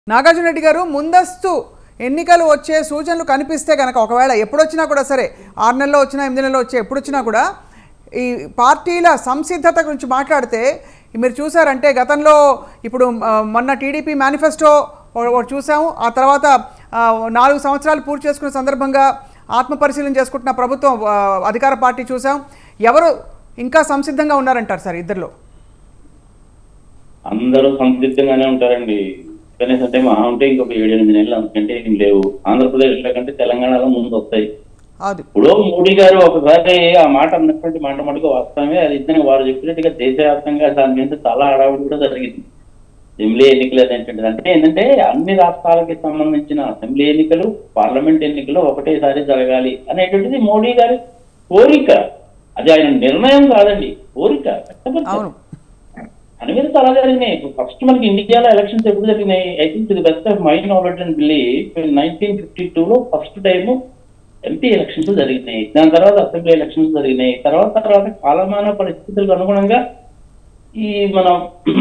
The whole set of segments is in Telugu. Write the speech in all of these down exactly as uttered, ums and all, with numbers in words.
నాగార్జున రెడ్డి గారు ముందస్తు ఎన్నికలు వచ్చే సూచనలు కనిపిస్తే గనక ఒకవేళ ఎప్పుడొచ్చినా కూడా సరే ఆరు నెలల్లో వచ్చినా ఎనిమిది నెలల్లో వచ్చే ఎప్పుడొచ్చినా కూడా ఈ పార్టీల సంసిద్ధత గురించి మాట్లాడితే మీరు చూసారంటే గతంలో ఇప్పుడు మొన్న టీడీపీ మేనిఫెస్టో చూసాము. ఆ తర్వాత నాలుగు సంవత్సరాలు పూర్తి చేసుకున్న సందర్భంగా ఆత్మపరిశీలన చేసుకుంటున్న ప్రభుత్వం అధికార పార్టీ చూసాం. ఎవరు ఇంకా సంసిద్ధంగా ఉన్నారంటారు సార్? ఇద్దరిలో అందరూ సంసిద్ధంగానే ఉంటారండి. కనీసం అంటే మహా ఉంటే ఇంకొక ఏడు ఎనిమిది నెలలు అంతకంటే ఏం లేవు. ఆంధ్రప్రదేశ్ లో కంటే తెలంగాణలో ముందు వస్తాయి. ఇప్పుడు మోడీ గారు ఒకసారి ఆ మాట అన్నటువంటి మాట మటుకు వాస్తవమే. అది ఇద్దరు వారు చెప్పినట్టుగా దేశవ్యాప్తంగా దాని మీద చాలా హడావుడి కూడా జరిగింది. అసెంబ్లీ ఎన్నికలు అనేటువంటిది అంటే ఏంటంటే అన్ని రాష్ట్రాలకి సంబంధించిన అసెంబ్లీ ఎన్నికలు, పార్లమెంట్ ఎన్నికలు ఒకటేసారి జరగాలి అనేటువంటిది మోడీ గారి కోరిక. అది ఆయన నిర్ణయం కాదండి, కోరిక. అని మీద చాలా జరిగినాయి. ఫస్ట్ మనకి ఇండియాలో ఎలక్షన్స్ ఎప్పుడు జరిగినాయి? I think the best of my knowledge and believe nineteen fifty two లో ఫస్ట్ టైము ఎంపీ ఎలక్షన్స్ జరిగినాయి. దాని తర్వాత అసెంబ్లీ ఎలక్షన్స్ జరిగినాయి. తర్వాత తర్వాత కాలమాన పరిస్థితులకు అనుగుణంగా ఈ మనం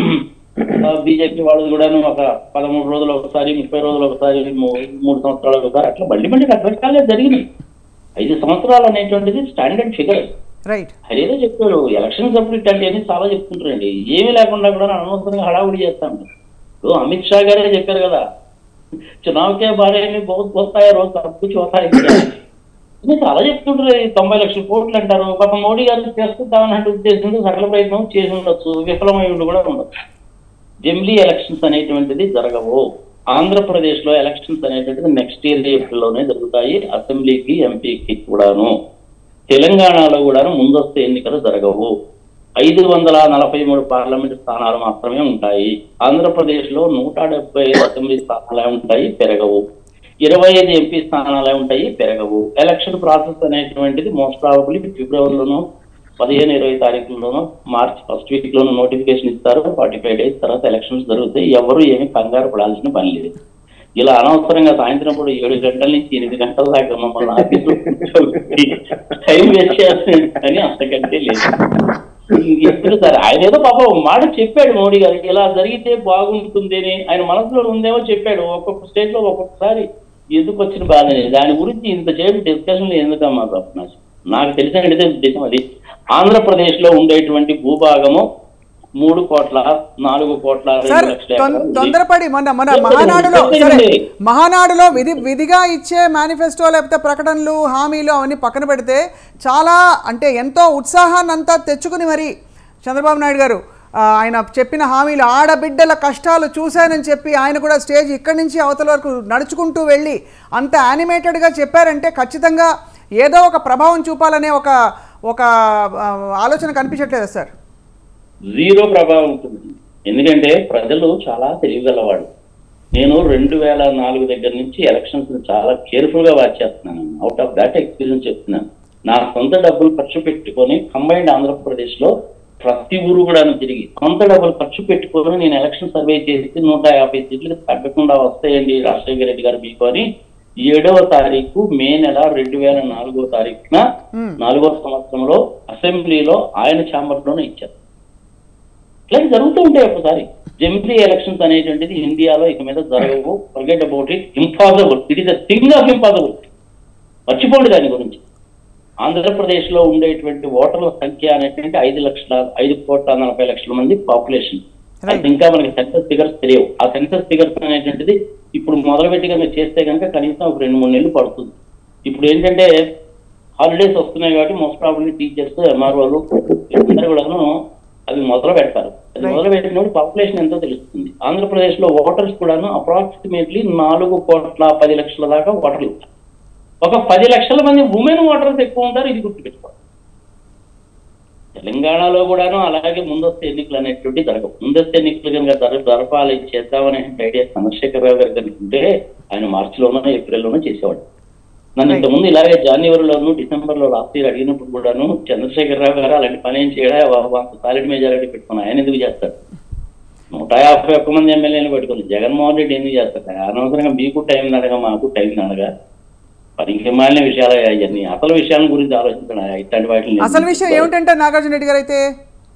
బీజేపీ వాళ్ళు కూడా ఒక పదమూడు రోజులు ఒకసారి, ముప్పై రోజులు ఒకసారి, మూడు సంవత్సరాలు ఒకసారి అట్లా మళ్ళీ మళ్ళీ రకరకాలే జరిగినాయి. ఐదు సంవత్సరాలు అనేటువంటిది స్టాండర్డ్ ఫిగర్. అదేదో చెప్పారు ఎలక్షన్స్ అప్పుడు ఇట్లాంటివన్నీ చాలా చెప్తుంటారండి. ఏమీ లేకుండా కూడా అనవసరంగా హడావుడి చేస్తాం. ఇప్పుడు అమిత్ షా గారే చెప్పారు కదా, చునావకే బారే బహుత్ వస్తాయి రోజు తప్పు చూస్తాయి. చాలా చెప్తుంటారు. తొంభై లక్షల కోట్లు అంటారు. పాప మోడీ గారు చేసుకుంటామన్నట్టు ఉద్దేశంతో సకల ప్రయత్నం చేసి ఉండొచ్చు, విఫలమై ఉండి కూడా ఉండొచ్చు. జమిలీ ఎలక్షన్స్ అనేటువంటిది జరగవు. ఆంధ్రప్రదేశ్ లో ఎలక్షన్స్ అనేటువంటిది నెక్స్ట్ ఇయర్ ఏప్రిల్లోనే జరుగుతాయి, అసెంబ్లీకి ఎంపీకి కూడాను. తెలంగాణలో కూడా ముందస్తు ఎన్నికలు జరగవు. ఐదు వందల నలభై మూడు పార్లమెంట్ స్థానాలు మాత్రమే ఉంటాయి. ఆంధ్రప్రదేశ్ లో నూట డెబ్బై ఐదు అసెంబ్లీ స్థానాలే ఉంటాయి, పెరగవు. ఇరవై ఐదు ఎంపీ స్థానాలే ఉంటాయి, పెరగవు. ఎలక్షన్ ప్రాసెస్ అనేటువంటిది మోస్ట్ ప్రాబబ్లీ ఫిబ్రవరిలోనూ పదిహేను ఇరవై తారీఖుల్లోనూ మార్చ్ ఫస్ట్ వీక్ లోనూ నోటిఫికేషన్ ఇస్తారు. ఫార్టీ ఫైవ్ డేస్ తర్వాత ఎలక్షన్స్ జరుగుతాయి. ఎవరు ఏమి కంగారు పడాల్సిన పని లేదు. ఇలా అనవసరంగా సాయంత్రం కూడా ఏడు గంటల నుంచి ఎనిమిది గంటల దాకా మమ్మల్ని ఆఫీసులో టైం వేస్ట్ చేస్తుంది అని అంతకంటే లేదు. ఇప్పుడు సరే ఆయన ఏదో పాప మాట చెప్పాడు మోడీ గారు, ఇలా జరిగితే బాగుంటుంది అని ఆయన మనసులో ఉందేమో చెప్పాడు. ఒక్కొక్క స్టేట్ లో ఒక్కొక్కసారి ఎందుకు వచ్చిన బాధనే దాని గురించి ఇంతసేపు డిస్కషన్లు ఎందుకమ్మా తప్ప నాకు తెలిసిన ఉద్దేశం అది. ఆంధ్రప్రదేశ్ లో ఉండేటువంటి భూభాగము మూడు కోట్ల నాలుగు కోట్ల తొందరపడి మన మన మహానాడులో సరే మహానాడులో విధి విధిగా ఇచ్చే మేనిఫెస్టో లేకపోతే ప్రకటనలు హామీలు అవన్నీ పక్కన పెడితే చాలా అంటే ఎంతో ఉత్సాహాన్ని అంతా తెచ్చుకుని మరి చంద్రబాబు నాయుడు గారు ఆయన చెప్పిన హామీలు ఆడబిడ్డల కష్టాలు చూశానని చెప్పి ఆయన కూడా స్టేజ్ ఇక్కడి నుంచి అవతల వరకు నడుచుకుంటూ వెళ్ళి అంత యానిమేటెడ్గా చెప్పారంటే ఖచ్చితంగా ఏదో ఒక ప్రభావం చూపాలనే ఒక ఒక ఆలోచన కనిపించట్లేదా సార్? జీరో ప్రభావం ఉంటుంది. ఎందుకంటే ప్రజలు చాలా తెలివిగలవాడు. నేను రెండు వేల నాలుగు దగ్గర నుంచి ఎలక్షన్స్ చాలా కేర్ఫుల్ గా వాచ్ చేస్తున్నాను. అవుట్ ఆఫ్ దాట్ ఎక్స్పీరియన్స్ చెప్తున్నాను. నా సొంత డబ్బులు ఖర్చు పెట్టుకొని కంబైన్డ్ ఆంధ్రప్రదేశ్ లో ప్రతి ఊరు కూడా తిరిగి సొంత డబ్బులు ఖర్చు పెట్టుకొని నేను ఎలక్షన్ సర్వే చేసి నూట యాభై సీట్లు తగ్గకుండా వస్తాయండి రాజశేఖర రెడ్డి గారు మీకు అని ఏడవ తారీఖు మే నెల రెండు వేల నాలుగో తారీఖున నాలుగో సంవత్సరంలో అసెంబ్లీలో ఆయన ఛాంబర్ లోనే ఇచ్చారు. ఇట్లా జరుగుతూ ఉంటాయి. ఒకసారి జమిలీ ఎలక్షన్స్ అనేటువంటిది ఇండియాలో ఇక మీద జరగవు. Forget about it. Impossible. It is a thing of impossible. మర్చిపోండి దాని గురించి. ఆంధ్రప్రదేశ్ లో ఉండేటువంటి ఓటర్ల సంఖ్య అనేటువంటి ఐదు లక్షల ఐదు కోట్ల నలభై లక్షల మంది పాపులేషన్. అది ఇంకా మనకి సెన్సస్ ఫిగర్స్ తెలియవు. ఆ సెన్సస్ ఫిగర్స్ అనేటువంటిది ఇప్పుడు మొదలుపెట్టి కనుక చేస్తే కనుక కనీసం ఒక రెండు మూడు నెలలు పడుతుంది. ఇప్పుడు ఏంటంటే హాలిడేస్ వస్తున్నాయి కాబట్టి మోస్ట్ ప్రాబబ్లీ టీచర్స్, ఎంఆర్ఓలు అందరూ కూడాను అవి మొదలు పెడతారు. అది మొదలు పెట్టినప్పుడు పాపులేషన్ ఎంతో తెలుస్తుంది. ఆంధ్రప్రదేశ్ లో ఓటర్స్ కూడాను అప్రాక్సిమేట్లీ నాలుగు కోట్ల పది లక్షల దాకా ఓటర్లు. ఒక పది లక్షల మంది ఉమెన్ ఓటర్స్ ఎక్కువ ఉంటారు. ఇది గుర్తుపెట్టుకోవాలి. తెలంగాణలో కూడాను అలాగే ముందస్తు ఎన్నికలు అనేటువంటి జరగవు. ముందస్తు ఎన్నికలు కనుక జర జరపాలి చేద్దామనే ఐడియా చంద్రశేఖర్ రావు గారు కనుకుంటే ఆయన మార్చిలోనో ఏప్రిల్లోనో చేసేవాడు. నన్ను ఇంతకుముందు ఇలాగే జనవరిలోను డిసెంబర్ లో లాస్ట్ ఇయర్ అడిగినప్పుడు కూడాను చంద్రశేఖర్ రావు గారు అలాంటి పని ఏం చేయడా సాలిడ్ మెజారిటీ పెట్టుకుని ఆయన ఎందుకు చేస్తాడు? నూట యాభై ఒక్క మంది ఎమ్మెల్యేలు పెట్టుకుని జగన్మోహన్ రెడ్డి ఎందుకు చేస్తాడు? అనవసరంగా మీకు టైం నడగా మాకు టైం నడగా పరిమాలిన విషయాలు అవన్నీ అసలు విషయాల గురించి ఆలోచించడం ఇట్లాంటి వాటిని. అసలు విషయం ఏమిటంటే నాగార్జున రెడ్డి గారు అయితే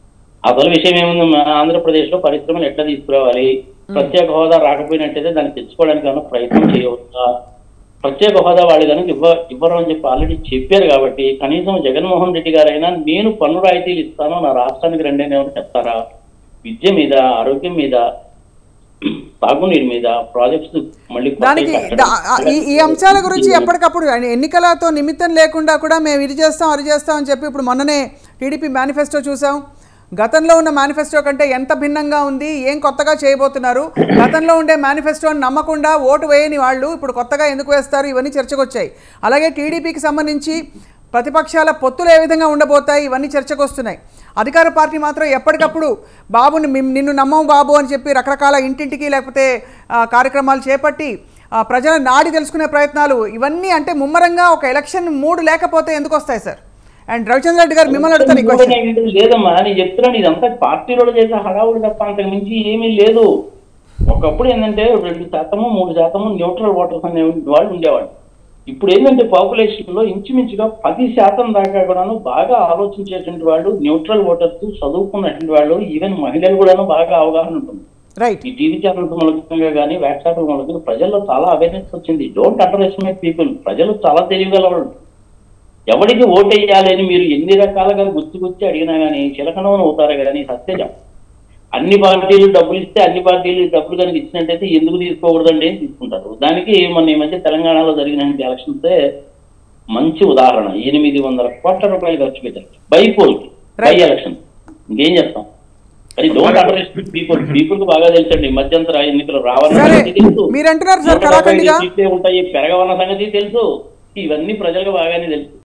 అసలు విషయం ఏముంది, మన ఆంధ్రప్రదేశ్ లో పరిశ్రమలు ఎట్లా తీసుకురావాలి, ప్రత్యేక హోదా రాకపోయినట్టయితే దాన్ని తెచ్చుకోవడానికి ఏమైనా ప్రయత్నం చేయవచ్చా, ప్రత్యేక హోదా వాళ్ళు కనుక ఇవ్వ ఇవ్వరు అని చెప్పి ఆల్రెడీ చెప్పారు. కాబట్టి కనీసం జగన్మోహన్ రెడ్డి గారైనా నేను పన్ను రాయితీలు ఇస్తాను నా రాష్ట్రానికి రండి అని ఎవరు చెప్తారా? విద్య మీద, ఆరోగ్యం మీద, తాగునీరు మీద ప్రాజెక్ట్స్ మళ్ళీ దానికి ఈ అంశాల గురించి ఎప్పటికప్పుడు ఎన్నికలతో నిమిత్తం లేకుండా కూడా మేము ఇది చేస్తాం అది చేస్తాం అని చెప్పి ఇప్పుడు మొన్ననే టీడీపీ మేనిఫెస్టో చూసాం. గతంలో ఉన్న మేనిఫెస్టో కంటే ఎంత భిన్నంగా ఉంది, ఏం కొత్తగా చేయబోతున్నారు, గతంలో ఉండే మేనిఫెస్టోని నమ్మకుండా ఓటు వేయని వాళ్ళు ఇప్పుడు కొత్తగా ఎందుకు వేస్తారు, ఇవన్నీ చర్చకు వచ్చాయి. అలాగే టీడీపీకి సంబంధించి ప్రతిపక్షాల పొత్తులు ఏ విధంగా ఉండబోతాయి, ఇవన్నీ చర్చకు వస్తున్నాయి. అధికార పార్టీ మాత్రం ఎప్పటికప్పుడు బాబుని నిన్ను నమ్మం బాబు అని చెప్పి రకరకాల ఇంటింటికి లేకపోతే కార్యక్రమాలు చేపట్టి ప్రజల నాడి తెలుసుకునే ప్రయత్నాలు, ఇవన్నీ అంటే ముమ్మరంగా ఒక ఎలక్షన్ మూడు లేకపోతే ఎందుకు వస్తాయి సార్? అండ్ రవిచంద్ర రెడ్డి గారు మిమ్మల్ని అడుగుతాను. లేదమ్మా, నేను చెప్తున్నాను ఇదంతా పార్టీలో చేసే హడావుడి తప్ప అంతకు మించి ఏమీ లేదు. ఒకప్పుడు ఏంటంటే రెండు శాతము మూడు శాతము న్యూట్రల్ ఓటర్స్ అనే వాళ్ళు ఉండేవాళ్ళు. ఇప్పుడు ఏంటంటే పాపులేషన్ లో ఇంచుమించుగా పది శాతం దాకా కూడాను బాగా ఆలోచించేటువంటి వాళ్ళు, న్యూట్రల్ ఓటర్స్, చదువుకున్నటువంటి వాళ్ళు, ఈవెన్ మహిళలు కూడాను బాగా అవగాహన ఉంటుంది. ఈ టీవీ ఛానల్స్ మూలంగా కానీ వాట్సాప్ మూలంగా ప్రజల్లో చాలా అవేర్నెస్ వచ్చింది. Don't underestimate people. ప్రజలు చాలా తెలియగలవాళ్ళు. ఎవరికి ఓటేయాలి అని మీరు ఎన్ని రకాలుగా గుర్తు గుర్తి అడిగినా కానీ చిలకనవని అవుతారు కానీ సత్యం. అన్ని పార్టీలు డబ్బులు ఇస్తే అన్ని పార్టీలు డబ్బులు కనుక ఇచ్చినట్టయితే ఎందుకు తీసుకోకూడదండి అని తీసుకుంటారు. దానికి మన ఈ మధ్య తెలంగాణలో జరిగిన ఎలక్షన్స్ మంచి ఉదాహరణ. ఎనిమిది వందల కోట్ల రూపాయలు ఖర్చు పెట్టారు బైపోల్కి, బై ఎలక్షన్. ఇంకేం చేస్తాం? కానీ don't underestimate people. People కు బాగా తెలుసండి మధ్యంతర ఎన్నికలు రావాలని తెలుసు, ఉంటాయి పెరగవన్న సంగతి తెలుసు, ఇవన్నీ ప్రజలకు బాగానే తెలుసు.